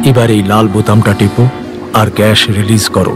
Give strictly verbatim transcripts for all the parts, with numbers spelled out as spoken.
এবার এই লাল বোতামটা টিপো আর গ্যাস রিলিজ করো।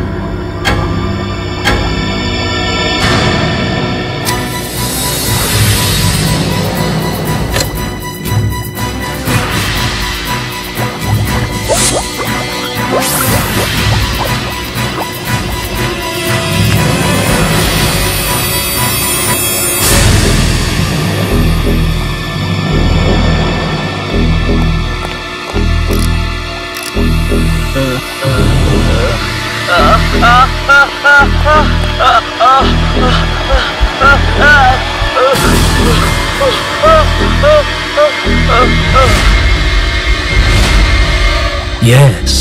ইয়েস,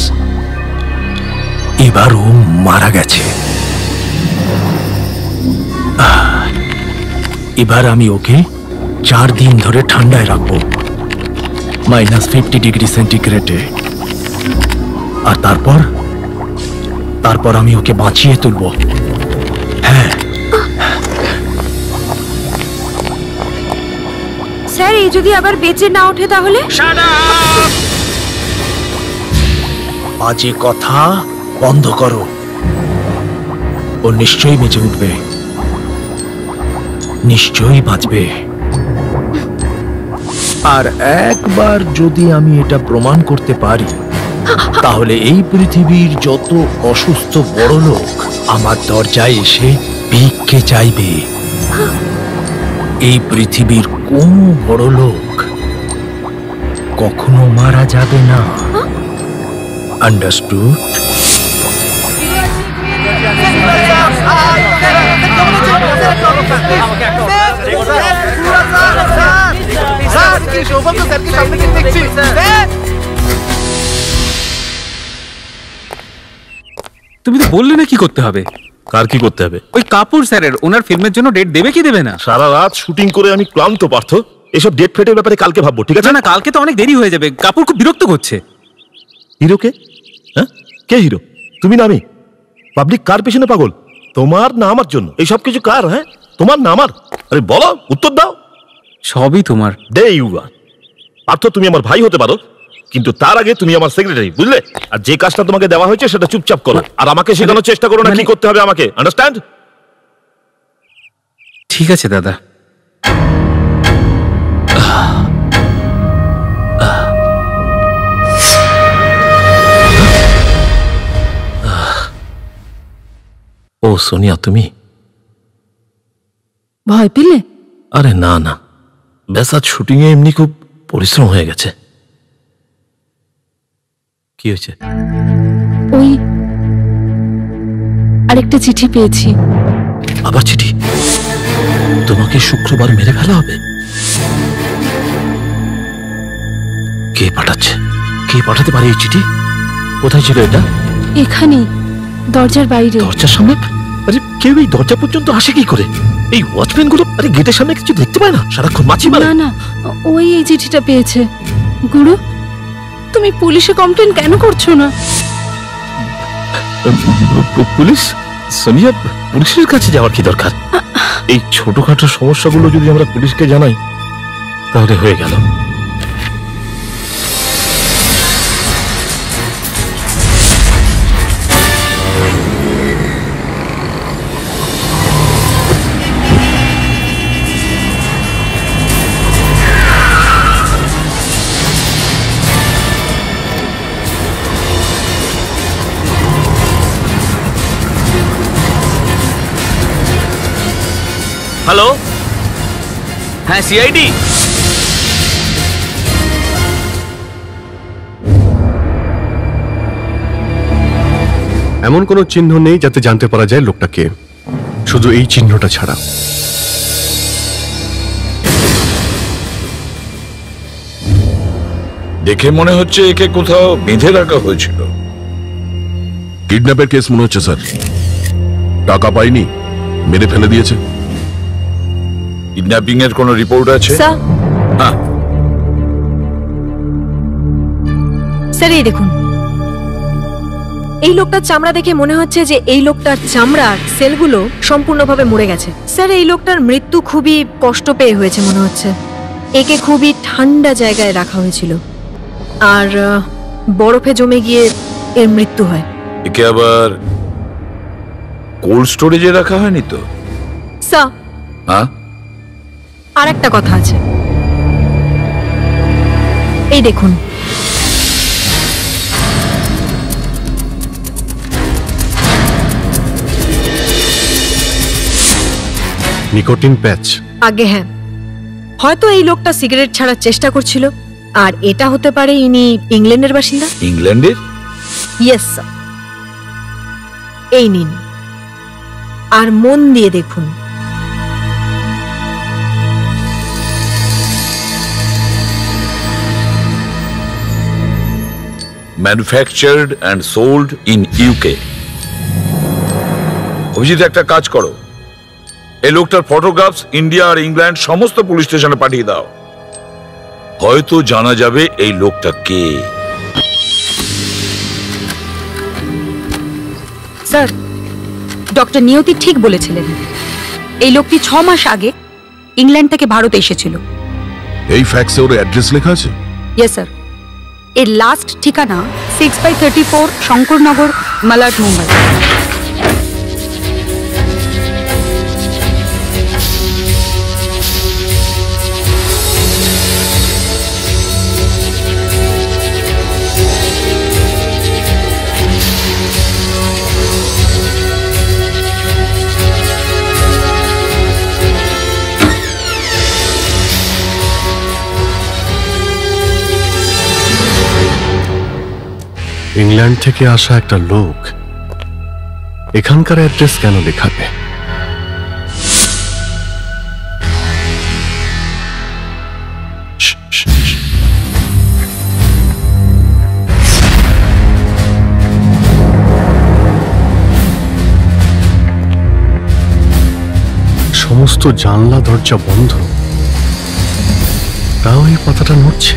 এবার ও মারা গেছে। এবার আমি ওকে চার দিন ধরে ঠান্ডায় রাখবো, মাইনাস ফিফটি ডিগ্রি সেন্টিগ্রেডে। আর তারপর তারপর আমি ওকে বাঁচিয়ে তুলব। হ্যাঁ স্যার, এই যদি আবার বেঁচে না ওঠে তাহলে? বাজে কথা বন্ধ করো। ও নিশ্চয়ই বেঁচে উঠবে, নিশ্চয়ই বাঁচবে। আর একবার যদি আমি এটা প্রমাণ করতে পারি, তাহলে এই পৃথিবীর যত অসুস্থ বড় লোক আমার দরজায় এসে ভিক্ষে চাইবে। এই পৃথিবীর কোন বড় লোক কখনো মারা যাবে না। আন্ডারস্টুড? তুমি তো বললে না কি করতে হবে। কার কি করতে হবে? ওই কাপুর স্যারের, ওনার ফিল্মের জন্য ডেট দেবে কি দেবে না? সারা রাত শুটিং করে আমি ক্লান্ত পার্থ। এসব ডেট ফেটের ব্যাপারে কালকে ভাববো, ঠিক আছে? না, কালকে তো অনেক দেরি হয়ে যাবে। কাপুর খুব বিরক্ত করছে। হিরো কে? হ্যাঁ, কে হিরো? তুমি না আমি? পাবলিক কার পেছনে পাগল, তোমার না আমার জন্য? এই সব কিছু কার? হ্যাঁ, তোমার না আমার? আরে বলো, উত্তর দাও। সবই তোমার। দে ইউ আর। পার্থ, তুমি আমার ভাই হতে পারো, কিন্তু তার আগে তুমি আমার সেক্রেটারি, বুঝলে? আর যে কাজটা তোমাকে দেওয়া হয়েছে সেটা চুপচাপ করো, আর আমাকে শেখানোর চেষ্টা করো না কি করতে হবে আমাকে। আন্ডারস্ট্যান্ড? ঠিক আছে দাদা। ও সোনিয়া, তুমি ভয় পেলে? আরে না না, ব্যাস আজ শুটিং এ এমনি খুব পরিশ্রম হয়ে গেছে। কি হয়েছে? ওই আরেকটা চিঠি পেয়েছি। আবার চিঠি? তোমাকে শুক্রবার মেরে ফেলা হবে? কে পাঠাচ্ছে? কে পাঠাতে পারে এই চিঠি? কোথায় ছিল এটা? এখানেই, দরজার বাইরে। দরজার সামনে? আরে কেউ এই দরজা পর্যন্ত আসে কি করে? এই ওয়াচম্যান গুলো আরে গেটের সামনে কিছু দেখতে পায় না? সারাক্ষণ মাছি মারে। না না, ওই এই চিঠিটা পেয়েছে। গুরু, তুমি পুলিশে কমপ্লেন কেন করছো না? পুলিশ? সোনিয়া, পুলিশের কাছে যাওয়ার কি দরকার? এই ছোটখাটো সমস্যাগুলো যদি আমরা পুলিশকে জানাই তাহলে হয়ে গেল। হ্যালো, হ্যাঁ সিআইডি। এমন কোনো চিহ্ন নেই যাতে জানতে পারা যায় লোকটা কে, শুধু এই চিহ্নটা ছাড়া। দেখে মনে হচ্ছে একে কোথাও বেঁধে রাখা হয়েছিল। কিডন্যাপের কেস মনে হচ্ছে স্যার। টাকা পাইনি, মেরে ফেলে দিয়েছে। কিডন্যাপিং এর কোনো রিপোর্ট আছে? হ্যাঁ স্যার, এই দেখুন, এই লোকটার চামড়া দেখে মনে হচ্ছে যে এই লোকটার চামড়ার সেলগুলো সম্পূর্ণভাবে মরে গেছে। স্যার, এই লোকটার মৃত্যু খুবই কষ্ট পেয়ে হয়েছে মনে হচ্ছে। একে খুবই ঠান্ডা জায়গায় রাখা হয়েছিল, আর বরফে জমে গিয়ে এর মৃত্যু হয়। একে আবার কোল্ড স্টোরেজে রাখা হয়নি তো? স্যার, হ্যাঁ, আর একটা কথা আছে। এই দেখুন, নিকোটিন প্যাচ। আগে হ্যাঁ, হয়তো এই লোকটা সিগারেট ছাড়ার চেষ্টা করছিল, আর এটা হতে পারে ইনি ইংল্যান্ডের বাসিন্দা। ইংল্যান্ডের? Yes sir. এই নিন, আর মন দিয়ে দেখুন। Manufactured and sold in UK. Abhijit, একটা কাজ করো, এই লোকটার ফটোগ্রাফস ইন্ডিয়া আর ইংল্যান্ড সমস্ত পুলিশ স্টেশনে পাঠিয়ে দাও। হয়তো জানা যাবে এই লোকটা কে। স্যার, ডক্টর নিয়তি ঠিক বলেছিলেন। এই লোকটি ছ মাস আগে ইংল্যান্ড থেকে ভারতে এসেছিল। এই ফ্যাক্সে ওর অ্যাড্রেস লেখা আছে? Yes sir. এর লাস্ট ঠিকানা six by thirty four Shankarnagar, Malad, Mumbai. England থেকে আসা একটা লোক এখানকার অ্যাড্রেস কেন লেখাবে? সমস্ত জানলা দরজা বন্ধ, তাও এই পাতাটা নড়ছে।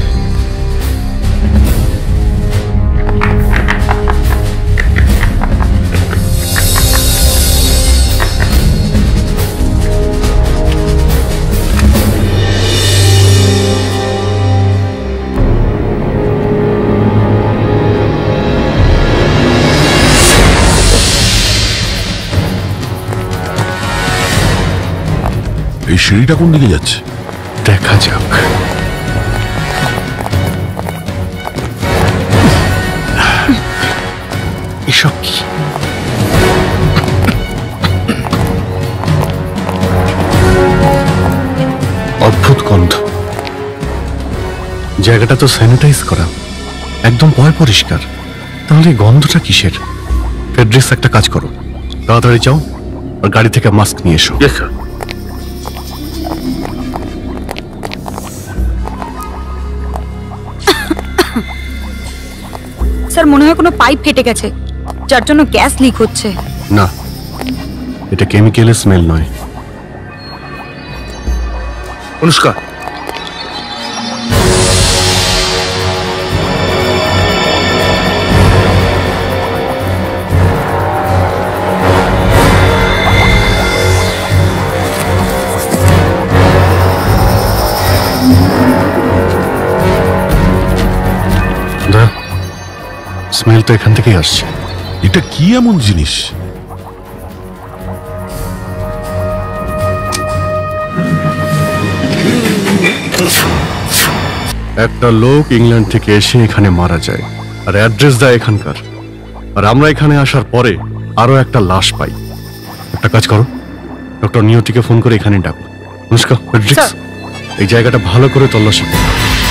এই সিঁড়িটা কোন দিকে যাচ্ছে? দেখা যাক। এসব কি? অদ্ভুত গন্ধ। জায়গাটা তো স্যানিটাইজ করা, একদম পয় পরিষ্কার। তাহলে এই গন্ধটা কিসের? ফেডরিক্স, একটা কাজ করো, তাড়াতাড়ি যাও আর গাড়ি থেকে মাস্ক নিয়ে এসো। স্যার, মনে হয় কোনো পাইপ ফেটে গেছে, যার জন্য গ্যাস লিক হচ্ছে। না, এটা কেমিক্যালের স্মেল নয়। অনুষ্কা, স্মেল তো এখান থেকেই আসছে। এটা কি এমন জিনিস? একটা লোক ইংল্যান্ড থেকে এসে এখানে মারা যায় আর অ্যাড্রেস দেয় এখানকার, আর আমরা এখানে আসার পরে আরো একটা লাশ পাই। একটা কাজ করো, ডক্টর নিয়তিকে ফোন করে এখানে ডাকো। অনুষ্কা, ফেডরিক্স, এই জায়গাটা ভালো করে তল্লাশি করো।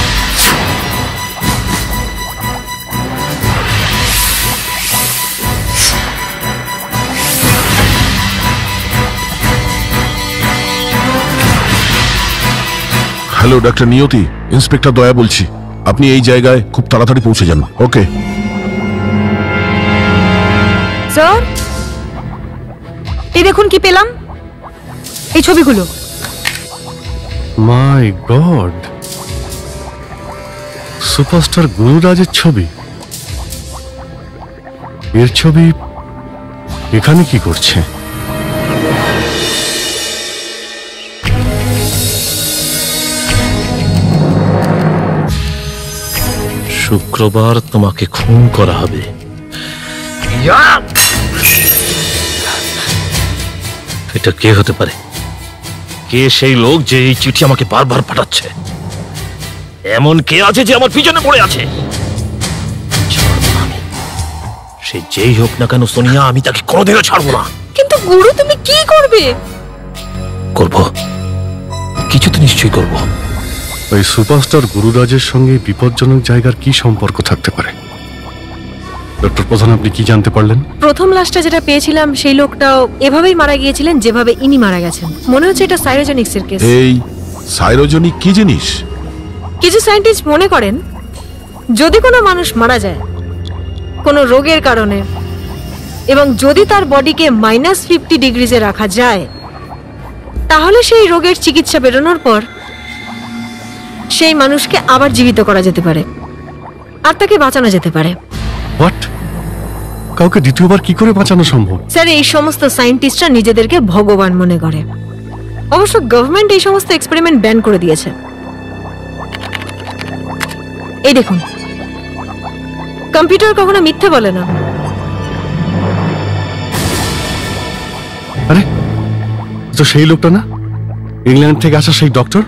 হ্যালো ডক্টর নিয়তি, ইন্সপেক্টর দয়া বলছি। আপনি এই জায়গায় খুব তাড়াতাড়ি পৌঁছে যান। ওকে স্যার, এই দেখুন কি পেলাম, এই ছবিগুলো। মাই গড, সুপারস্টার গুরুরাজের ছবি। এর ছবি এখানে কি করছে? শুক্রবার তোমাকে খুন করা হবে। এটা কে হতে পারে? কে সেই লোক যে এই চিঠি আমাকে বারবার পাঠাচ্ছে? এমন কে আছে যে আমার পিছনে পড়ে আছে? ছাড়বো না আমি। সে যেই হোক না কেন সোনিয়া, আমি তাকে কোনোদিনও ছাড়বো না। কিন্তু গুরু, তুমি কি করবে? করব, কিছু তো নিশ্চয়ই করব। ওই সুপারস্টার গুরুরাজের সঙ্গে বিপজ্জনক জায়গার কি সম্পর্ক থাকতে পারে? ডক্টর প্রধান, আপনি কি জানতে পারলেন? প্রথম লাশটা যেটা পেয়েছিলাম সেই লোকটাও এভাবেই মারা গিয়েছিলেন যেভাবে ইনি মারা গেছেন। মনে হচ্ছে এটা সাইরোজেনিক্সের কেস। এই সাইরোজেনিক কি জিনিস? কিছু সায়েন্টিস্ট মনে করেন যদি কোনো মানুষ মারা যায় কোনো রোগের কারণে এবং যদি তার বডিকে মাইনাস ফিফটি ডিগ্রিজে রাখা যায়, তাহলে সেই রোগের চিকিৎসা বেরোনোর পর সেই মানুষকে আবার জীবিত করা যেতে পারে আর তাকে বাঁচানো যেতে পারে। হোয়াট? কাউকে দ্বিতীয়বার কি করে বাঁচানো সম্ভব? স্যার, এই সমস্ত সায়েন্টিস্টরা নিজেদেরকে ভগবান মনে করে। অবশ্য গভর্নমেন্ট এই সমস্ত এক্সপেরিমেন্ট ব্যান করে দিয়েছে। এই দেখুন, কম্পিউটার কখনো মিথ্যে বলে না। আরে, তো সেই লোকটা না, ইংল্যান্ড থেকে আসা সেই ডক্টর?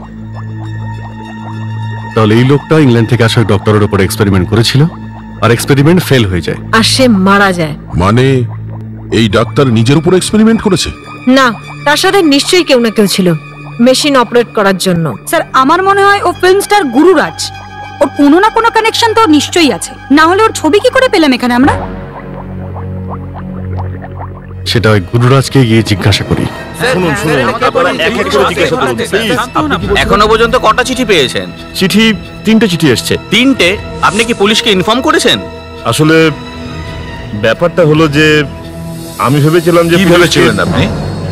তাহলে এই লোকটা ইংল্যান্ড থেকে আসা ডক্টরের উপর এক্সপেরিমেন্ট করেছিল আর এক্সপেরিমেন্ট ফেল হয়ে যায় আর সে মারা যায়। মানে এই ডাক্তার নিজের উপর এক্সপেরিমেন্ট করেছে? না, তার সাথে নিশ্চয়ই কেউ না কেউ ছিল মেশিন অপারেট করার জন্য। স্যার, আমার মনে হয় ও ফিল্ম স্টার গুরুরাজ। ওর কোনো না কোনো কানেকশন তো নিশ্চয়ই আছে, না হলে ওর ছবি কি করে পেলাম এখানে আমরা? সেটা ওই গুরুরাজকে গিয়ে জিজ্ঞাসা করি। শুনুন শুনুন, এক এক করে জিজ্ঞাসা করুন প্লিজ। এখনো পর্যন্ত কটা চিঠি পেয়েছেন? চিঠি তিনটে চিঠি এসছে। তিনটে? আপনি কি পুলিশকে ইনফর্ম করেছেন? আসলে ব্যাপারটা হলো যে আমি ভেবেছিলাম যে কি ভেবেছিলেন আপনি?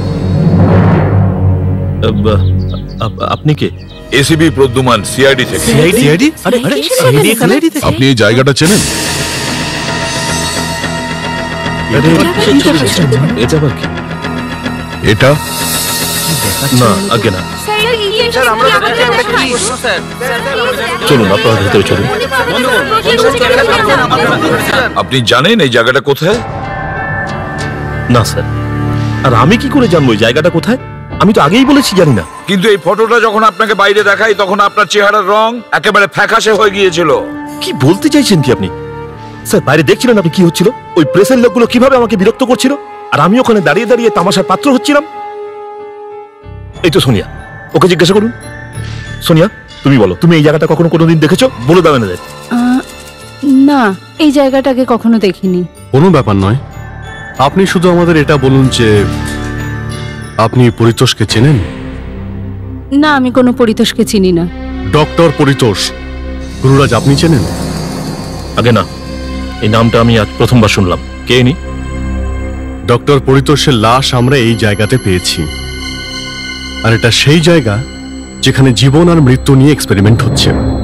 আব- আপ- আপনি কে? এসিবি প্রদ্যুমান, সিআইডি থেকে। সিআইডি? আরে আরে সিআইডি এখানে? আপনি এই জায়গাটা চেনেন? আরে, এটা আবার কি? এটা না, আগে না। চলুন, আপনারা ভেতরে চলুন। আপনি জানেন এই জায়গাটা কোথায়? না স্যার, আর আমি কি করে জানবো এই জায়গাটা কোথায়? আমি তো আগেই বলেছি জানি না। কিন্তু এই ফটোটা যখন আপনাকে বাইরে দেখাই তখন আপনার চেহারার রং একেবারে ফ্যাকাশে হয়ে গিয়েছিল। কি বলতে চাইছেন কি আপনি? স্যার, বাইরে দেখছিলেন আপনি কি হচ্ছিল? ওই প্রেসের লোকগুলো কিভাবে আমাকে বিরক্ত করছিল, আর আমি ওখানে দাঁড়িয়ে দাঁড়িয়ে তামাশার পাত্র হচ্ছিলাম। এই তো সোনিয়া, ওকে জিজ্ঞাসা করুন। সোনিয়া, তুমি বলো, তুমি এই জায়গাটা কখনো কোনোদিন দেখেছো? বলে দাও এনাদের। না, এই জায়গাটাকে কখনো দেখিনি। কোনো ব্যাপার নয়, আপনি শুধু আমাদের এটা বলুন যে আপনি পরিতোষকে চেনেন? না, আমি কোনো পরিতোষকে চিনি না। ডক্টর পরিতোষ গুরুরাজ আপনি চেনেন? আগে না, এই নামটা আমি আজ প্রথমবার শুনলাম। কে ইনি? ডক্টর পরিতোষের লাশ আমরা এই জায়গাতে পেয়েছি, আর এটা সেই জায়গা যেখানে জীবন আর মৃত্যু নিয়ে এক্সপেরিমেন্ট হচ্ছে।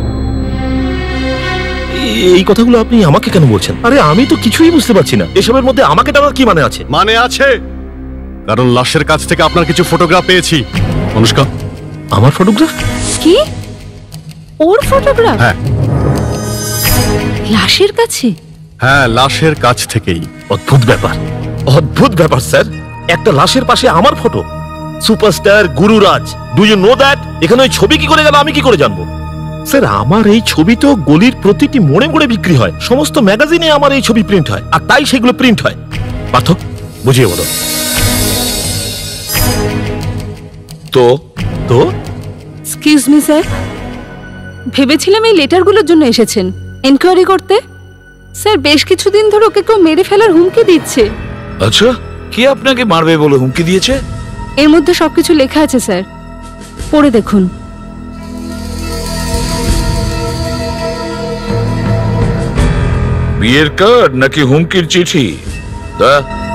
এই কথাগুলো আপনি আমাকে কেন বলছেন? আরে আমি তো কিছুই বুঝতে পারছি না। এসবের মধ্যে আমাকে টানার কি মানে আছে? মানে আছে, কারণ লাশের কাছ থেকে আপনার কিছু ফটোগ্রাফ পেয়েছি। অনুষ্কা, আমার ফটোগ্রাফ? কি? ওর ফটোগ্রাফ? হ্যাঁ লাশের কাছে? হ্যাঁ, লাশের কাছ থেকেই। অদ্ভুত ব্যাপার, অদ্ভুত ব্যাপার স্যার। একটা লাশের পাশে আমার photo. Superstar Gururaj, do you know that? এখানে ওই ছবি কি করে গেল আমি কি করে জানবো? স্যার, আমার এই ছবি তো গলির প্রতিটি মোড়ে মোড়ে বিক্রি হয়। সমস্ত ম্যাগাজিনে আমার এই ছবি প্রিন্ট হয়, আর তাই সেগুলো প্রিন্ট হয়। পার্থ, বুঝিয়ে বলো। তো তো এক্সকিউজ মি স্যার, ভেবেছিলাম এই লেটারগুলোর জন্য এসেছেন এনকোয়ারি করতে। স্যার, বেশ কিছুদিন ধরে ওকে কেউ মেরে ফেলার হুমকি দিচ্ছে। আচ্ছা, কে আপনাকে মারবে বলে হুমকি দিয়েছে? এর মধ্যে সবকিছু লেখা আছে স্যার, পড়ে দেখুন। বিয়ের কার্ড নাকি হুমকির চিঠি? তা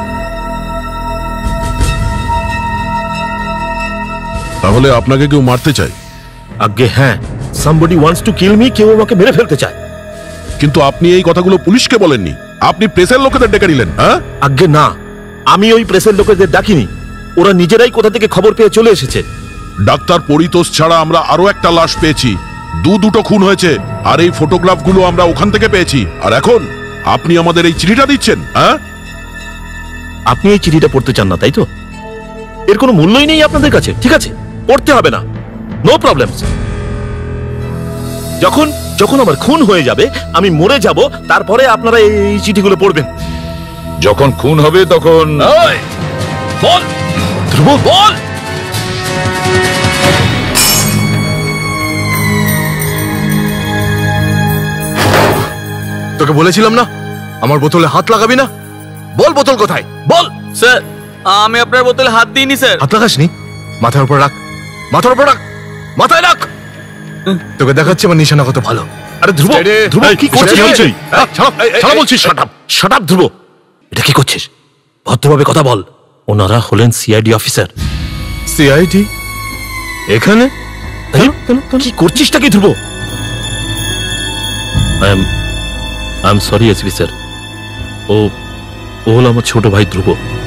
তাহলে আপনাকে কেউ মারতে চায়? আগে হ্যাঁ, somebody wants to kill me, কেউ আমাকে মেরে ফেলতে চায়। কিন্তু আপনি এই কথাগুলো পুলিশকে বলেননি, আপনি প্রেসের লোকেদের ডেকে নিলেন। হ্যাঁ, আগে না, আমি ওই প্রেসের লোকেদের ডাকিনি। ওরা নিজেরাই কোথা থেকে খবর পেয়ে চলে এসেছে। ডাক্তার পরিতোষ ছাড়া আমরা আরো একটা লাশ পেয়েছি, দু দুটো খুন হয়েছে আর এই ফটোগ্রাফগুলো আমরা ওখান থেকে পেয়েছি, আর এখন আপনি আমাদের এই চিঠিটা দিচ্ছেন? হ্যাঁ, আপনি এই চিঠিটা পড়তে চান না তাই তো? এর কোনো মূল্যই নেই আপনাদের কাছে, ঠিক আছে, পড়তে হবে না, নো প্রবলেম। যখন যখন আমার খুন হয়ে যাবে, আমি মরে যাব, তারপরে আপনারা এই চিঠিগুলো পড়বেন। যখন খুন হবে তখন বল ধ্রুব, বল। তোকে বলেছিলাম না আমার বোতলে হাত লাগাবি না। বল বোতল কোথায়, বল। স্যার আমি আপনার বোতলে হাত দিইনি স্যার। হাত লাগাসনি? মাথার উপর রাখ, মাথার উপর রাখ, মাথায় রাখ। তোকে দেখাচ্ছে আমার নিশানা কত ভালো। আরে ধ্রুব, ধ্রুব কি করছিস? ছাড়া বলছিস। শাট আপ, শাট আপ ধ্রুব, এটা কি করছিস? ভদ্রভাবে কথা বল। ওনারা হলেন সিআইডি অফিসার। সিআইডি এখানে? কি করছিসটা কি Dhruv? I am I am sorry SP sir. ও ও হলো আমার ছোট ভাই ধ্রুব।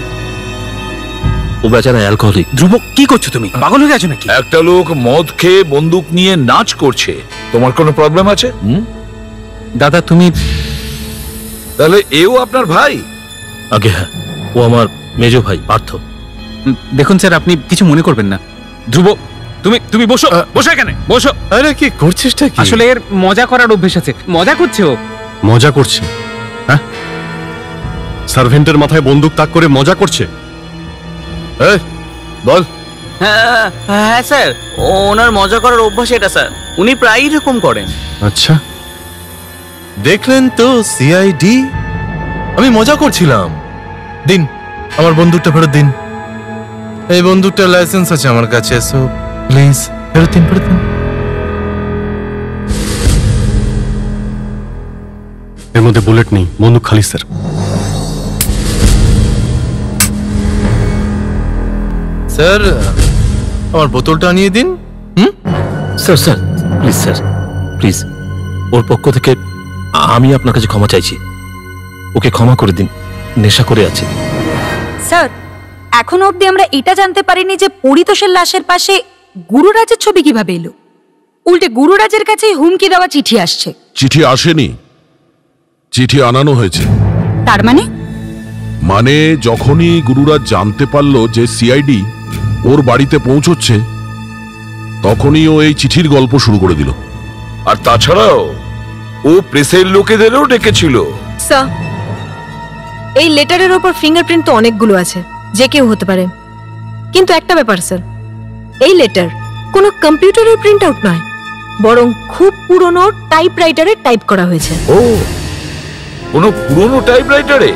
ও বেচারা অ্যালকোহলিক। ধ্রুব কি করছো তুমি? পাগল হয়ে গেছো নাকি? একটা লোক মদ খেয়ে বন্দুক নিয়ে নাচ করছে, তোমার কোনো প্রবলেম আছে? দাদা তুমি তাহলে এও আপনার ভাই? আগে হ্যাঁ, ও আমার মেজো ভাই পার্থ। উম, দেখুন স্যার, আপনি কিছু মনে করবেন না। ধ্রুব তুমি তুমি বসো, বসো এখানে বসো। আরে কি করছিসটা কি? আসলে এর মজা করার অভ্যেস আছে, মজা করছে ও। মজা করছে? হ্যাঁ, সার্ভেন্টের মাথায় বন্দুক তাক করে মজা করছে? এই, বল। হ্যাঁ হ্যাঁ স্যার, ওনার মজা করার অভ্যাস এটা স্যার, উনি প্রায়ই এরকম করেন। আচ্ছা, দেখলেন তো সিআইডি, আমি মজা করছিলাম। দিন আমার বন্দুকটা ফেরত দিন। এই বন্দুকটার লাইসেন্স আছে আমার কাছে, সো প্লিজ ফেরত দিন, ফেরত দিন। এর মধ্যে বুলেট নেই, বন্দুক খালি স্যার। স্যার আমার বোতলটা নিয়ে দিন। Hmm sir, sir please, sir please, ওর পক্ষ থেকে আমি আপনার কাছে ক্ষমা চাইছি। ওকে ক্ষমা করে দিন, নেশা করে আছে। স্যার, এখনো অবধি আমরা এটা জানতে পারিনি যে পরিতোষের লাশের পাশে গুরুরাজের ছবি কিভাবে এলো। উল্টে গুরুরাজের কাছে হুমকি দেওয়া চিঠি আসছে। চিঠি আসেনি, চিঠি আনানো হয়েছে। তার মানে? মানে যখনই গুরুরাজ জানতে পারলো যে সিআইডি ওর বাড়িতে পৌঁছচ্ছে, তখনই ও এই চিঠির গল্প শুরু করে দিল। আর তাছাড়াও ও প্রেসের লোকেদেরও ডেকেছিল। স্যার, এই লেটারের ওপর ফিঙ্গারপ্রিন্ট তো অনেকগুলো আছে, যে কেউ হতে পারে। কিন্তু একটা ব্যাপার স্যার, এই লেটার কোনো কম্পিউটারের প্রিন্ট আউট নয়, বরং খুব পুরনো টাইপরাইটারে টাইপ করা হয়েছে। ও, কোনো পুরনো টাইপরাইটারে?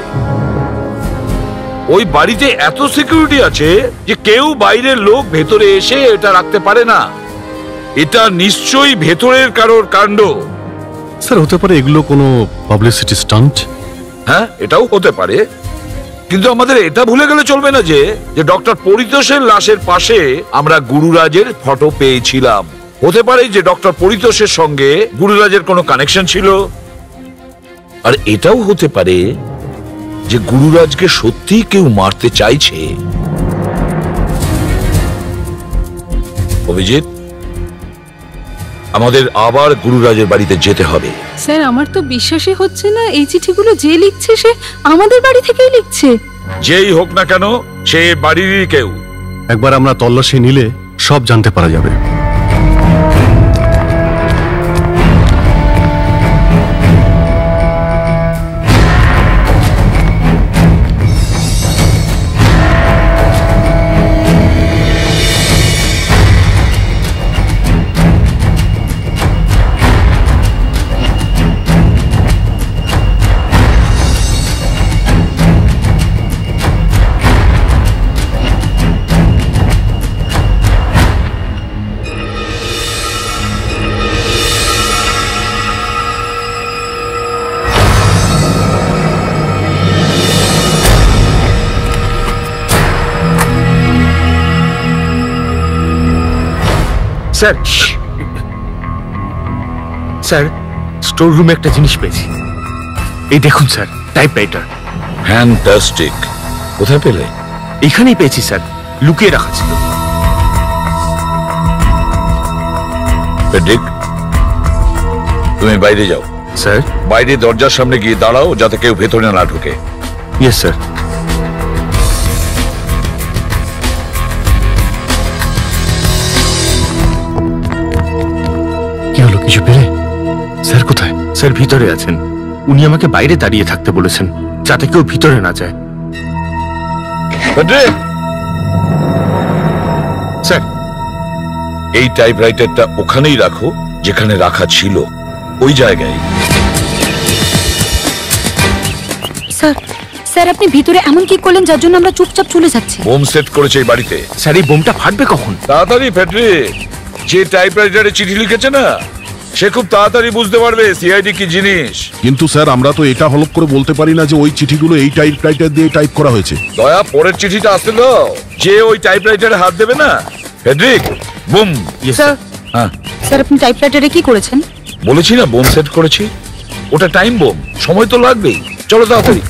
ওই বাড়িতে এত সিকিউরিটি আছে যে কেউ বাইরের লোক ভেতরে এসে এটা রাখতে পারে না। এটা নিশ্চয়ই ভেতরের কারোর কাণ্ড। স্যার হতে পারে এগুলো কোনো পাবলিসিটি স্টান্ট। হ্যাঁ, এটাও হতে পারে, কিন্তু আমাদের এটা ভুলে গেলে চলবে না যে যে ডক্টর পরিতোষের লাশের পাশে আমরা গুরুরাজের ফটো পেয়েছিলাম। হতে পারে যে ডক্টর পরিতোষের সঙ্গে গুরুরাজের কোনো কানেকশন ছিল। আর এটাও হতে পারে যে গুরুরাজকে সত্যি কেউ মারতে চাইছে। অভিজিৎ, আমাদের আবার গুরুরাজের বাড়িতে যেতে হবে। স্যার আমার তো বিশ্বাসই হচ্ছে না এই চিঠিগুলো যে লিখছে সে আমাদের বাড়ি থেকেই লিখছে। যেই হোক না কেন, সে বাড়িরই কেউ। একবার আমরা তল্লাশি নিলে সব জানতে পারা যাবে। স্যার, স্যার স্টোর রুমে একটা জিনিস পেয়েছি। এই দেখুন স্যার, টাইপরাইটার। ফ্যান্টাস্টিক। কোথায় পেলে? এখানেই পেয়েছি স্যার, লুকিয়ে রাখা ছিল। পেড্রিক, তুমি বাইরে যাও। স্যার। বাইরে দরজার সামনে গিয়ে দাঁড়াও যাতে কেউ ভেতরে না ঢুকে। Yes sir. কি হলো, কিছু পেলে? স্যার কোথায়? স্যার ভিতরে আছেন। উনি আমাকে বাইরে দাঁড়িয়ে থাকতে বলেছেন যাতে কেউ ভিতরে না যায়। স্যার, এই টাইপরাইটারটা ওখানেই রাখো যেখানে রাখা ছিল, ওই জায়গায়। স্যার স্যার আপনি ভিতরে এমন কি করলেন যার জন্য আমরা চুপচাপ চলে যাচ্ছি? বোম সেট করেছে এই বাড়িতে। স্যার এই বোমটা ফাটবে কখন? তাড়াতাড়ি ফ্যাডরিক, যে টাইপরাইটারে চিঠি লিখেছে না সে খুব তাড়াতাড়ি বুঝতে পারবে সিআইডি কি জিনিস। কিন্তু স্যার আমরা তো এটা হলপ করে বলতে পারি না যে ওই চিঠিগুলো এই টাইপরাইটার দিয়ে টাইপ করা হয়েছে। দয়া, পরের চিঠিটা আসতে দাও। যে ওই টাইপরাইটারে হাত দেবে না, ফ্যাডরিক বুম। স্যার হ্যাঁ স্যার আপনি টাইপরাইটারে কি করেছেন? বলেছি না বোম সেট করেছি। ওটা টাইম বোম, সময় তো লাগবেই। চলো তাড়াতাড়ি।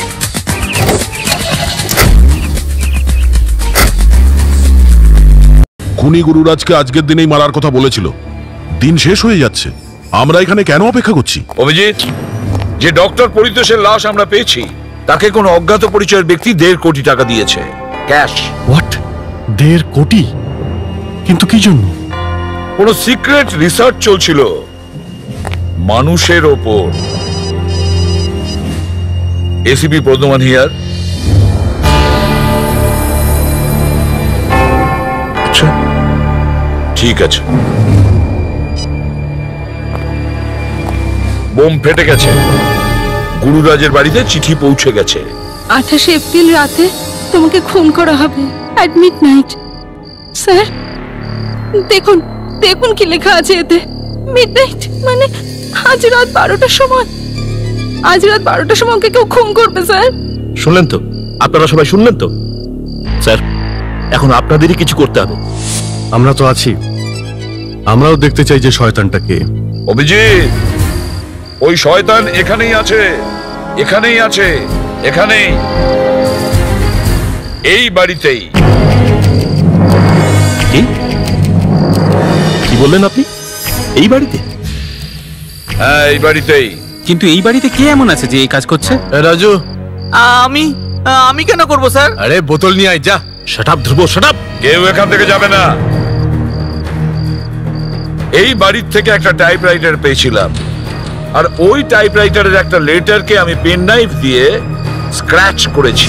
খুনি গুরুরাজকে আজকের দিনেই মারার কথা বলেছিল। দিন শেষ হয়ে যাচ্ছে, আমরা এখানে কেন অপেক্ষা করছি? অভিজিৎ, যে ডক্টর পরিতোষের লাশ আমরা পেয়েছি তাকে কোন অজ্ঞাত পরিচয়ের ব্যক্তি দেড় কোটি টাকা দিয়েছে ক্যাশ। হোয়াট? দেড় কোটি? কিন্তু কি জন্য? কোন সিক্রেট রিসার্চ চলছিল মানুষের ওপর। ACP Pradyuman here. আচ্ছা ঠিক আছে। বোম ফেটে গেছে, গুরুরাজের বাড়িতে চিঠি পৌঁছে গেছে। আঠাশে এপ্রিল রাতে তোমাকে খুন করা হবে অ্যাট মিড নাইট। স্যার দেখুন দেখুন কি লেখা আছে এতে। মিড নাইট মানে আজ রাত বারোটার সময়। আজ রাত বারোটার সময় ওকে কেউ খুন করবে স্যার। শুনলেন তো? আপনারা সবাই শুনলেন তো? স্যার এখন আপনাদেরই কিছু করতে হবে। আমরা তো আছি, আমরাও দেখতে চাই যে শয়তানটা কে। অভিজিৎ, ওই শয়তান এখানেই আছে, এখানেই আছে, এখানেই, এই বাড়িতেই। কি কি বললেন আপনি? এই বাড়িতে? হ্যাঁ এই বাড়িতেই। কিন্তু এই বাড়িতে কে এমন আছে যে এই কাজ করছে? রাজু, আমি আমি কেন করব স্যার? আরে বোতল নিয়ে আয়, যা। Shut up Dhruv, shut up. কেউ এখান থেকে যাবে না। এই বাড়ির থেকে একটা টাইপরাইটার পেয়েছিলাম, আর ওই টাইপরাইটারের একটা লেটারকে আমি পেন নাইফ দিয়ে স্ক্র্যাচ করেছি।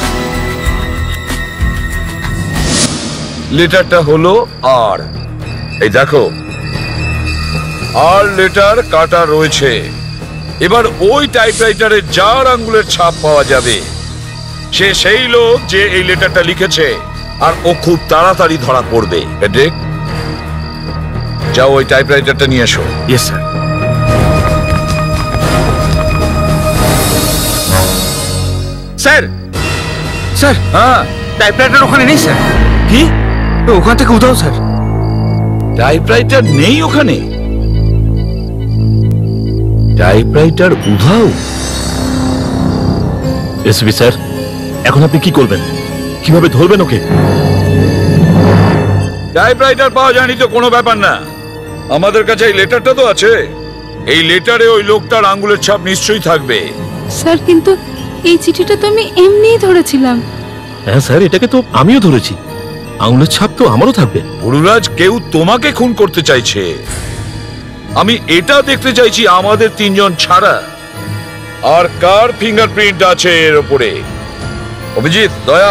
লেটারটা হলো আর, এই দেখো আর লেটার কাটা রয়েছে। এবার ওই টাইপরাইটারে যার আঙ্গুলের ছাপ পাওয়া যাবে সে সেই লোক যে এই লেটারটা লিখেছে, আর ও খুব তাড়াতাড়ি ধরা পড়বে। ফ্রেডরিক, যাও ওই টাইপরাইটারটা নিয়ে এসো। Yes sir. স্যার স্যার হ্যাঁ, টাইপরাইটার ওখানে নেই স্যার। কি? ওখান থেকে উঠাও স্যার। টাইপরাইটার নেই ওখানে? টাইপরাইটার উধাও? এসপি স্যার, এখন আপনি কি করবেন? কিভাবে ধরবেন ওকে? টাইপরাইটার পাওয়া যায়নি তো কোনো ব্যাপার না, আমাদের কাছে এই লেটারটা তো আছে। এই লেটারে ওই লোকটার আঙ্গুলের ছাপ নিশ্চয়ই থাকবে। স্যার কিন্তু এই চিঠিটা তো আমি এমনিই ধরেছিলাম। হ্যাঁ স্যার, এটাকে তো আমিও ধরেছি, আঙুলের ছাপ তো আমারও থাকবে। গুরুরাজ, কেউ তোমাকে খুন করতে চাইছে। আমি এটা দেখতে চাইছি আমাদের তিনজন ছাড়া আর কার ফিঙ্গারপ্রিন্ট আছে এর উপরে। অভিজিৎ, দয়া।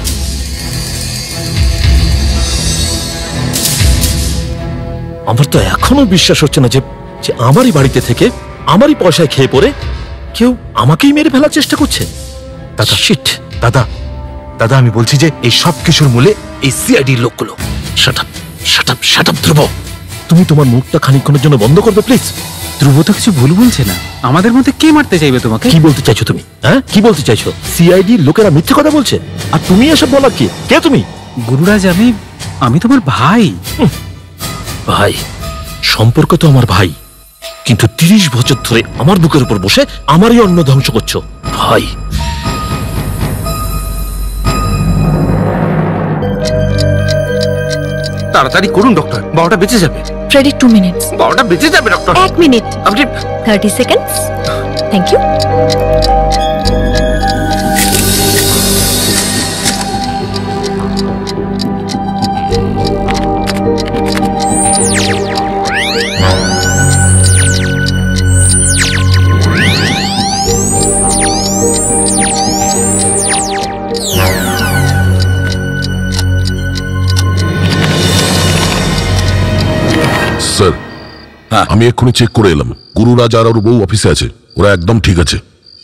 আমার তো এখনো বিশ্বাস হচ্ছে না যে যে আমারই বাড়িতে থেকে আমারই পয়সায় খেয়ে পড়ে কেউ আমাকেই মেরে ফেলার চেষ্টা করছে। দাদা শিট, দাদা দাদা আমি বলছি যে এই সব কিছুর মূলে এই সিআইডির লোকগুলো। Shut up, shut up, shut up Dhruv, তুমি তোমার মুখটা খানিকক্ষণের জন্য বন্ধ করবে প্লিজ? ধ্রুব তো কিছু ভুল বলছে না। আমাদের মধ্যে কে মারতে চাইবে তোমাকে? কি বলতে চাইছো তুমি? হ্যাঁ কি বলতে চাইছো? সিআইডির লোকেরা মিথ্যে কথা বলছে, আর তুমি এসব বলার কি? কে তুমি? গুরুরাজ, আমি আমি তোমার ভাই। ভাই? সম্পর্ক তো আমার ভাই, কিন্তু তিরিশ বছর ধরে আমার বুকের উপর বসে আমারই অন্ন ধ্বংস করছো ভাই। তাড়াতাড়ি করুন ডক্টর, বাবাটা বেঁচে যাবে। Freddy, two minutes. বাবাটা বেঁচে যাবে ডক্টর। এক মিনিট। আপনি thirty seconds. Thank you. Sir, আমি এক্ষুনি চেক করে এলাম, গুরুরাজ আর ওর বউ অফিসে আছে, ওরা একদম ঠিক আছে।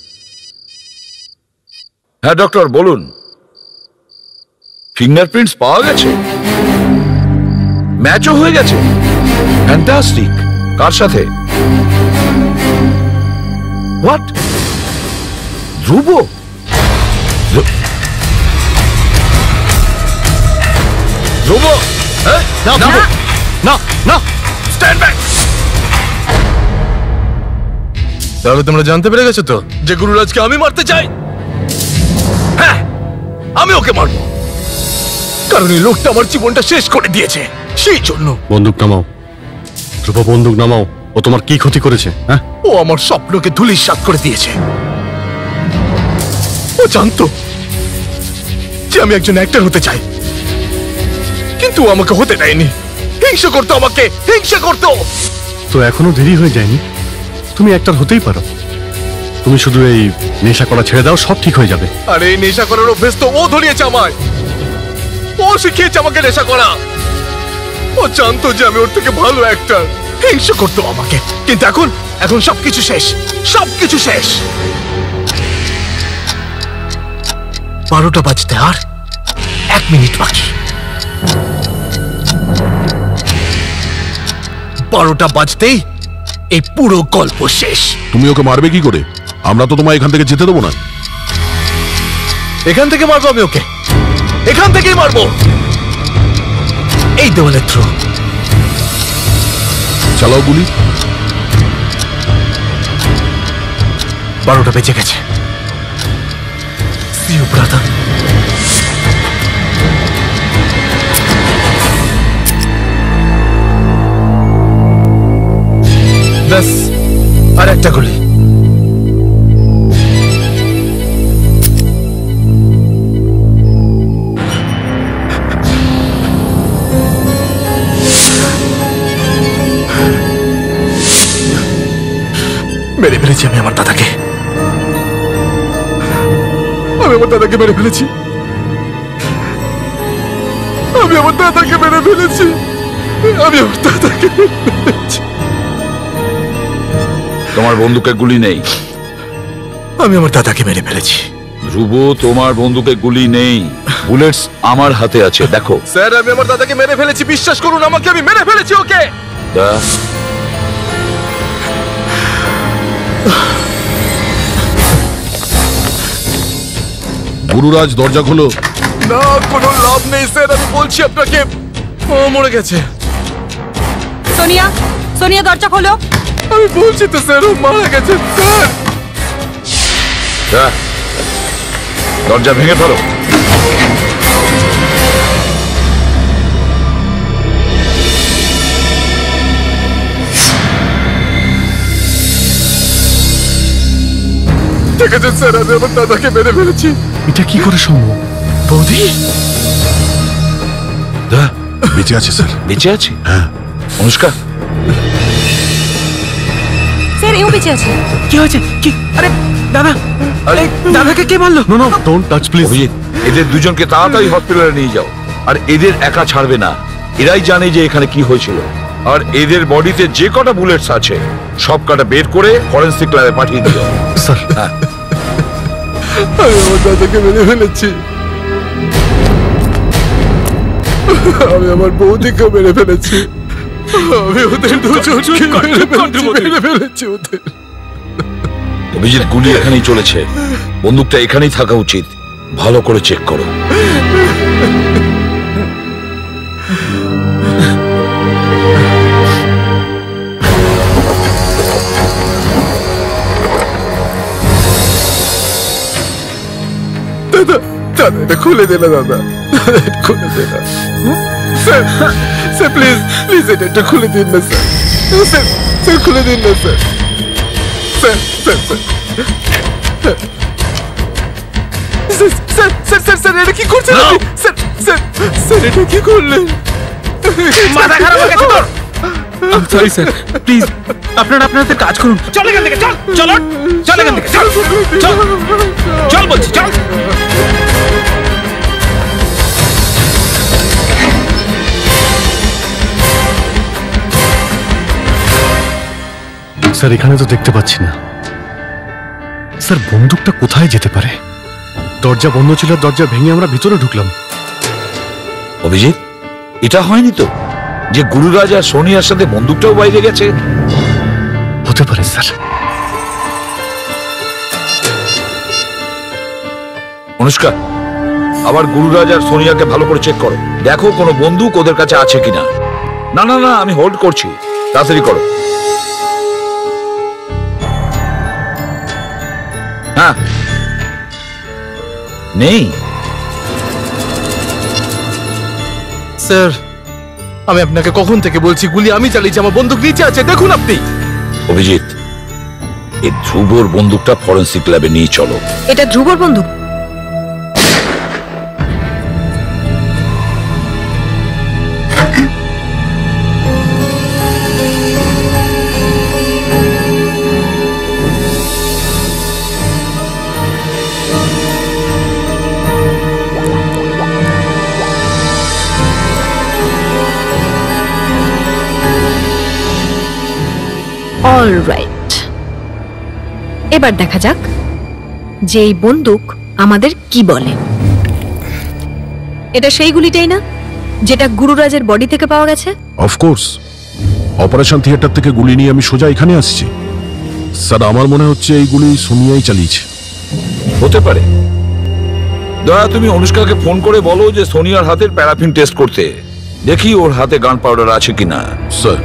হ্যাঁ ডক্টর বলুন। ফিঙ্গারপ্রিন্টস পাওয়া গেছে, ম্যাচও হয়ে গেছে। ফ্যান্টাস্টিক। কার সাথে? হোয়াট? ধ্রুব? ধ্রু- ধ্রুব? হ্যাঁ? না না, না না, স্ট্যান্ড ব্যাক। তাহলে তোমরা জানতে পেরে গেছো তো যে গুরুরাজকে আমি মারতে চাই? হ্যাঁ, আমি ওকে মারবো, কারণ এই লোকটা আমার জীবনটা শেষ করে দিয়েছে, সেই জন্য। বন্দুক নামাও ধ্রুব, বন্দুক নামাও। ও তোমার কি ক্ষতি করেছে? হ্যাঁ, ও আমার স্বপ্নকে ধূলিসাৎ করে দিয়েছে। ও জানতো যে আমি একজন অ্যাক্টর হতে চাই, কিন্তু ও আমাকে হতে দেয়নি। হিংসা করতো, আমাকে হিংসা করতো। তো এখনো দেরি হয়ে যায়নি, তুমি একটার হতেই পারো। তুমি শুধু এই নেশা করা ছেড়ে দাও, সব ঠিক হয়ে যাবে। আর এই নেশা করার অভ্যেস তো ও ধরিয়েছে আমায়। ও শিখিয়েছে আমাকে নেশা করা। ও জানতো যে আমি ওর থেকে ভালো অ্যাক্টর, হিংসা করতো আমাকে। কিন্তু এখন এখন সবকিছু শেষ, সবকিছু শেষ। বারোটা বাজতে আর এক মিনিট বাকি। বারোটা বাজতেই এই পুরো গল্প শেষ। তুমি ওকে মারবে কি করে? আমরা তো তোমায় এখান থেকে যেতে দেবো না। এখান থেকে মারবো আমি ওকে, এখান থেকেই মারবো, এই দেওয়ালের থ্রু। চালাও গুলি। বারোটা বেজে গেছে। See you, brother. ব্যাস, আর একটা গুলি। মেরে ফেলেছি আমি আমার দাদাকে, আমি আমার দাদাকে মেরে ফেলেছি, আমি আমার দাদাকে মেরে ফেলেছি, আমি আমার দাদাকে মেরে ফেলেছি। তোমার বন্দুকে গুলি নেই। আমি আমার দাদাকে মেরে ফেলেছি। ধ্রুব, তোমার বন্দুকে গুলি নেই, বুলেটস আমার হাতে আছে, দেখো। স্যার, আমি আমার দাদাকে মেরে ফেলেছি, বিশ্বাস করুন আমাকে, আমি মেরে ফেলেছি ওকে। দা গুরুরাজ, দরজা খোলো। না, কোনো লাভ নেই স্যার, আমি বলছি আপনাকে, ও মরে গেছে। সোনিয়া, সোনিয়া দরজা খোলো। আমি বলছি তো স্যার, ও মারা গেছে স্যার। দা, দরজা ভেঙে ফেলো। ঠিক আছে স্যার, আমি আমার দাদাকে মেরে ফেলেছি। এটা কি করে সম্ভব? বৌদি দা বেঁচে আছে স্যার। বেঁচে আছে? হ্যাঁ। অনুষ্কা, স্যার এও বেঁচে আছে। কি হয়েছে? কি? আরে দাদা, আরে দাদাকে কে মারলো? No no, don't touch please. Abhijit, এদের দুজনকে তাড়াতাড়ি হসপিটালে নিয়ে যাও। আর এদের একা ছাড়বে না, এরাই জানে যে এখানে কি হয়েছিল। আর এদের বডিতে যে কটা বুলেটস আছে সব কটা বের করে ফরেনসিক ল্যাবে পাঠিয়ে দিও। স্যার, হ্যাঁ, আমি আমার দাদাকে মেরে ফেলেছি, আমি আমার বৌদিকে মেরে ফেলেছি, আমি ওদের দুজনকে মেরে ফেলেছি, মেরে ফেলেছি ওদের। অভিজিৎ, গুলি এখানেই চলেছে, বন্দুকটা এখানেই থাকা উচিত, ভালো করে চেক করো। দাদা, দাদা এটা খুলে দিলে দাদা। খুলে দে না স্যার, স্যার প্লিজ প্লিজ এটা একটু খুলে দিন না স্যার, স্যার স্যার খুলে দিন না sir, sir sir sir sir sir sir sir এটা কি করছেন আপনি? স্যার স্যার স্যার এটা কি করলেন? মাথা খারাপ হয়ে গেছে তোর? আই সরি স্যার, প্লিজ আপনারা আপনাদের কাজ করুন। চল এখান থেকে, চল চল চল এখান থেকে, চল চল চল বলছি, চল। স্যার এখানে তো দেখতে পাচ্ছি না। স্যার বন্দুকটা কোথায় যেতে পারে? দরজা বন্ধ ছিল, দরজা ভেঙে আমরা ভিতরে ঢুকলাম। অভিজিৎ, এটা হয়নি তো যে গুরুরাজ আর সোনিয়ার সাথে বন্দুকটাও বাইরে গেছে? হতে পারে স্যার। অনুষ্কা, আবার গুরুরাজ আর সোনিয়াকে ভালো করে চেক করো, দেখো কোনো বন্দুক ওদের কাছে আছে কিনা। না না না, আমি হোল্ড করছি, তাড়াতাড়ি করো। হ্যাঁ, নেই স্যার। আমি আপনাকে কখন থেকে বলছি গুলি আমি চালিয়েছি, আমার বন্দুক নিচে আছে, দেখুন আপনি। অভিজিৎ, এই ধ্রুবর বন্দুকটা ফরেন্সিক ল্যাবে নিয়ে চলো। এটা ধ্রুবর বন্দুক? অলরাইট, এবার দেখা যাক যে এই বন্দুক আমাদের কি বলে। এটা সেই গুলিটাই না যেটা গুরুরাজের বডি থেকে পাওয়া গেছে? অফকোর্স, অপারেশন থিয়েটার থেকে গুলি নিয়ে আমি সোজা এখানে আসছি। স্যার আমার মনে হচ্ছে এই গুলি সোনিয়াই চালিয়েছে। হতে পারে। দয়া, তুমি অনুষ্কাকে ফোন করে বলো যে সোনিয়ার হাতের প্যারাফিন টেস্ট করতে, দেখি ওর হাতে গান পাউডার আছে কিনা। স্যার।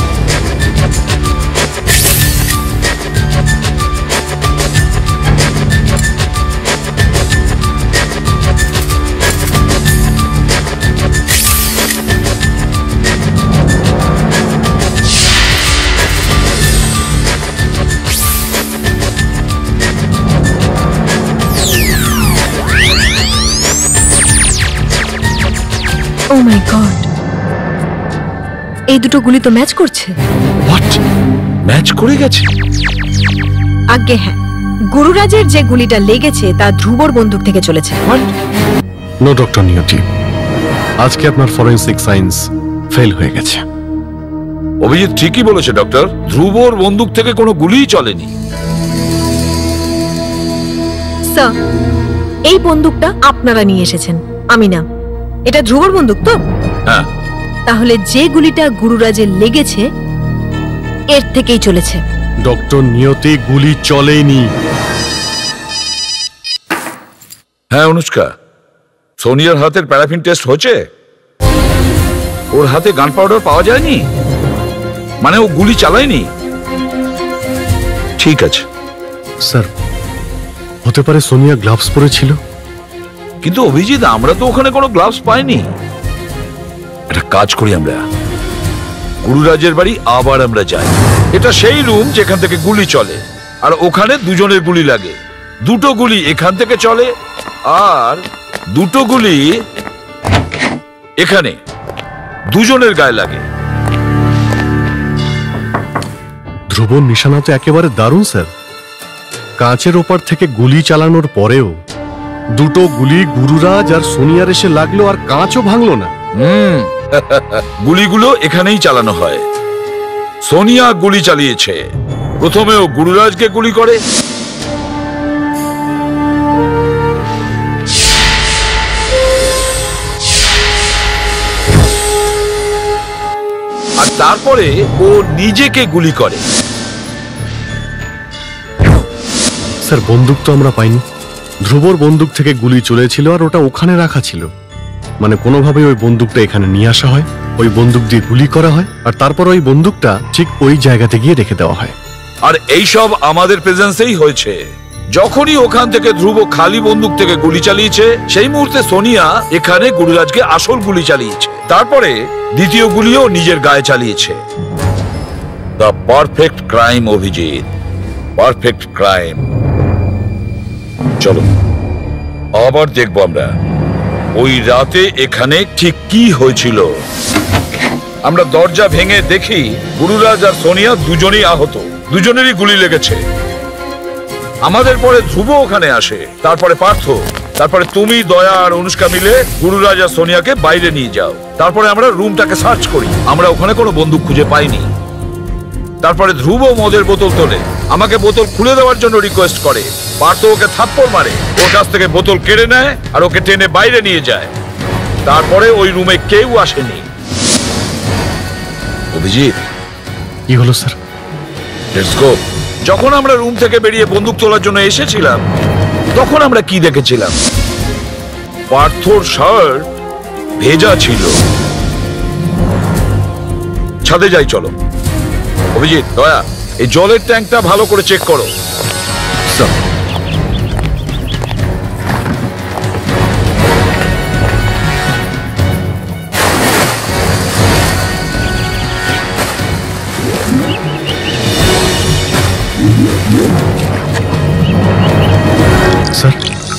Oh my God! এই দুটো গুলি তো ম্যাচ করছে। হোয়াট? ম্যাচ করে গেছে? আজ্ঞে হ্যাঁ, গুরুরাজের যে গুলিটা লেগেছে তা ধ্রুবর বন্দুক থেকে চলেছে। নো ডক্টর নিয়তি, আজকে আপনার ফরেনসিক সায়েন্স ফেল হয়ে গেছে। অভিজিৎ ঠিকই বলেছে ডক্টর, ধ্রুবর বন্দুক থেকে কোনো গুলিই চলেনি। স্যার, এই বন্দুকটা আপনারা নিয়ে এসেছেন, আমি না। এটা ধ্রুবর বন্দুক তো? হ্যাঁ। তাহলে যে গুলিটা গুরুরাজের লেগেছে এর থেকেই চলেছে। ডক্টর নিয়তি, গুলি চলেনি। হ্যাঁ অনুষ্কা, সোনিয়ার হাতের প্যারাফিন টেস্ট হয়েছে, ওর হাতে গান পাউডার পাওয়া যায়নি, মানে ও গুলি চালায়নি। ঠিক আছে স্যার, হতে পারে সোনিয়া গ্লাভস পরেছিল। কিন্তু অভিজিৎ, আমরা তো ওখানে কোনো গ্লাভস পাইনি। একটা কাজ করি, আমরা গুরুরাজের বাড়ি আবার আমরা যাই। এটা সেই রুম যেখান থেকে গুলি চলে, আর ওখানে দুজনের গুলি লাগে। দুটো গুলি এখান থেকে চলে আর দুটো গুলি এখানে দুজনের গায়ে লাগে। ধ্রুবর নিশানা তো একেবারে দারুণ স্যার। কাঁচের ওপার থেকে গুলি চালানোর পরেও দুটো গুলি গুরুরাজ আর সোনিয়ার এসে লাগলো আর কাঁচও ভাঙলো না। হুম গুলিগুলো এখানেই চালানো হয়। সোনিয়া গুলি চালিয়েছে, প্রথমে ও গুরুরাজকে গুলি করে, আর তারপরে ও নিজেকে গুলি করে। স্যার, বন্দুক তো আমরা পাইনি। ধ্রুবর বন্দুক থেকে গুলি চলেছিল আর ওটা ওখানে রাখা ছিল, মানে কোনোভাবে ওই বন্দুকটা এখানে নিয়ে আসা হয়, ওই বন্দুক দিয়ে গুলি করা হয়, আর তারপর ওই বন্দুকটা ঠিক ওই জায়গাতে গিয়ে রেখে দেওয়া হয়। আর এই সব আমাদের প্রেজেন্সেই হয়েছে। যখনই ওখান থেকে ধ্রুব খালি বন্দুক থেকে গুলি চালিয়েছে সেই মুহূর্তে সোনিয়া এখানে গুরুরাজকে আসল গুলি চালিয়েছে, তারপরে দ্বিতীয় গুলিও নিজের গায়ে চালিয়েছে। The perfect crime, Abhijit, perfect crime. চলো আবার দেখবো আমরা ওই রাতে এখানে ঠিক কি হয়েছিল। আমরা দরজা ভেঙে দেখি গুরুরাজ আর সোনিয়া দুজনেই আহত, দুজনেরই গুলি লেগেছে। আমাদের পরে ধ্রুব ওখানে আসে, তারপরে পার্থ, তারপরে তুমি, দয়া আর অনুষ্কা মিলে গুরুরাজ আর সোনিয়াকে বাইরে নিয়ে যাও। তারপরে আমরা রুমটাকে সার্চ করি, আমরা ওখানে কোনো বন্দুক খুঁজে পাইনি। তারপরে ধ্রুব মদের বোতল তোলে, আমাকে বোতল খুলে দেওয়ার জন্য রিকোয়েস্ট করে। পার্থ ওকে থাপ্পড় মারে, ওর কাছ থেকে বোতল কেড়ে নেয় আর ওকে টেনে বাইরে নিয়ে যায়। তারপরে ওই রুমে কেউ আসেনি। অভিজিৎ, কি হলো স্যার? Let's go. যখন আমরা রুম থেকে বেরিয়ে বন্দুক তোলার জন্য এসেছিলাম তখন আমরা কি দেখেছিলাম? পার্থর শার্ট ভেজা ছিল। ছাদে যাই চলো। অভিজিৎ, দয়া, এই জলের ট্যাঙ্কটা ভালো করে চেক করো। স্যার,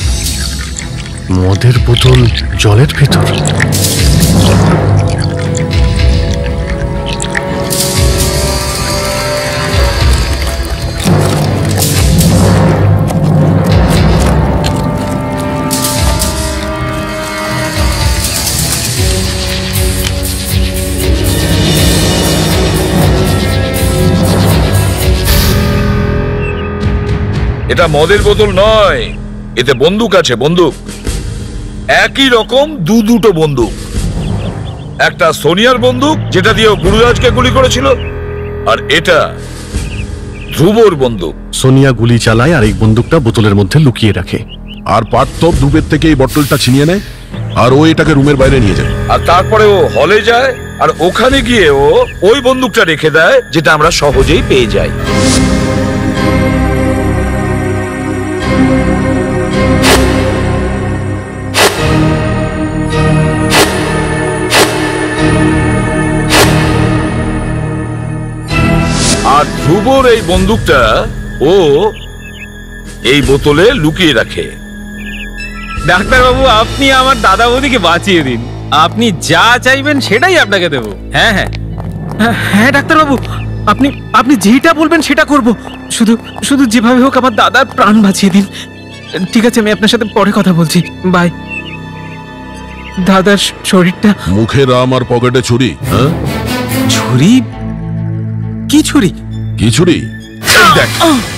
মদের বোতল জলের ভেতর? এটা মদের বোতল নয়, এতে বন্দুক আছে, বন্দুক। একই রকম দু দুটো বন্দুক। একটা সোনিয়ার বন্দুক যেটা দিয়ে গুরুরাজকে গুলি করেছিল, আর এটা ধ্রুবর বন্দুক। সোনিয়া গুলি চালায় আর এই বন্দুকটা বোতলের মধ্যে লুকিয়ে রাখে। আর পার্থ ধ্রুবের থেকে এই বটলটা ছিনিয়ে নেয় আর ও এটাকে রুমের বাইরে নিয়ে যায়। আর তারপরে ও হলে যায় আর ওখানে গিয়ে ও ওই বন্দুকটা রেখে দেয় যেটা আমরা সহজেই পেয়ে যাই। আর ধ্রুবর এই বন্দুকটা ও এই বোতলে লুকিয়ে রাখে। ডাক্তার বাবু, আপনি আমার দাদা বৌদিকে বাঁচিয়ে দিন। আপনি যা চাইবেন সেটাই আপনাকে দেব। হ্যাঁ হ্যাঁ হ্যাঁ ডাক্তার বাবু, আপনি আপনি যেটা বলবেন সেটা করব। শুধু শুধু যেভাবে হোক আমার দাদার প্রাণ বাঁচিয়ে দিন। ঠিক আছে, আমি আপনার সাথে পরে কথা বলছি। বাই। দাদার শরীরটা। মুখে রাম আর পকেটে ছুরি। হ্যাঁ, ছুরি? কি ছুরি? কি ছুরি? দেখ,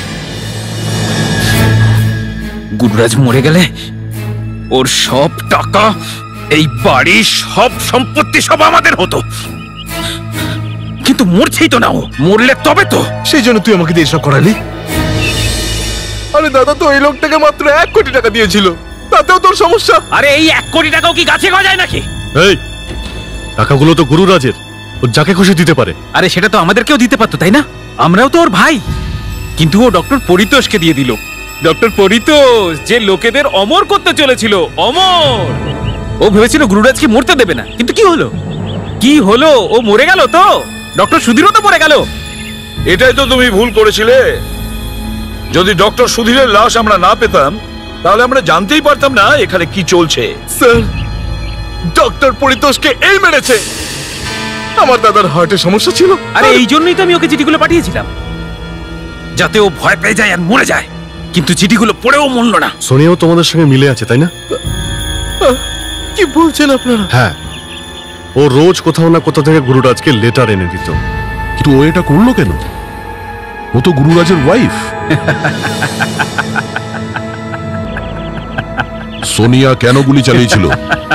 গুরুরাজ মরে গেলে ওর সব টাকা, এই বাড়ি, সব সম্পত্তি সব আমাদের হতো। কিন্তু মরছেই তো না ও। মরলে তবে তো। সেই জন্য তুই আমাকে দিয়ে এসব করালি? আরে দাদা তো এই লোকটাকে মাত্র এক কোটি টাকা দিয়েছিল, তাতেও তোর সমস্যা? আরে এই এক কোটি টাকাও কি গাছে গজায় নাকি? এই টাকাগুলো তো গুরুরাজের, ও যাকে খুশি দিতে পারে। আরে সেটা তো আমাদেরকেও দিতে পারতো, তাই না? আমরাও তো ওর ভাই। কিন্তু ও ডক্টর পরিতোষকে দিয়ে দিল। ডক্টর পরিতোষ যে লোকেদের অমর করতে চলেছিল, অমর। ও ভেবেছিল গুরুরাজকে মরতে দেবে না, কিন্তু কি হলো? কি হলো? ও মরে গেল তো। ডক্টর সুধীরও তো মরে গেল। এটাই তো তুমি ভুল করেছিলে। যদি ডক্টর সুধীরের লাশ আমরা না পেতাম তাহলে আমরা জানতেই পারতাম না এখানে কি চলছে। স্যার, ডক্টর পরিতোষকে এই মেরেছে। আমার দাদার হার্টের সমস্যা ছিল। আরে এই জন্যই তো আমি ওকে চিঠিগুলো পাঠিয়েছিলাম, যাতে ও ভয় পেয়ে যায় আর মরে যায়। কিন্তু চিঠিগুলো পড়েও মরল না। সোনিয়াও তোমাদের সঙ্গে মিলে আছে, তাই না? কি বলছেন আপনারা? হ্যাঁ, ও রোজ কোথাও না কোথাও থেকে গুরুরাজকে লেটার এনে দিত। কিন্তু ও এটা করলো কেন? ও তো গুরুরাজের ওয়াইফ। সোনিয়া কেন গুলি চালিয়েছিল?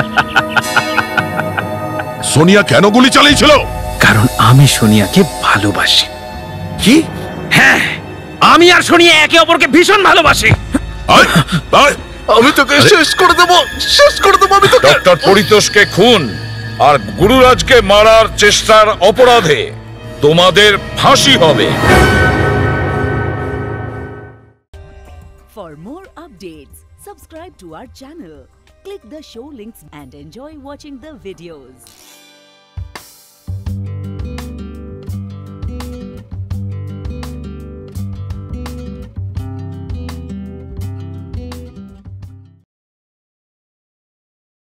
সোনিয়া কেন গুলি চালিয়েছিল? কারণ আমি সোনিয়াকে ভালোবাসি। কি? হ্যাঁ, আমি আর সোনিয়া একে অপরকে ভীষণ ভালোবাসি। আমি তোকে শেষ করে দেবো, শেষ করে দেবো আমি তোকে। ডক্টর পরিতোষকে খুন আর গুরুরাজকে মারার চেষ্টার অপরাধে তোমাদের ফাঁসি হবে। For For more updates, subscribe to our channel, click the show links and enjoy watching the videos.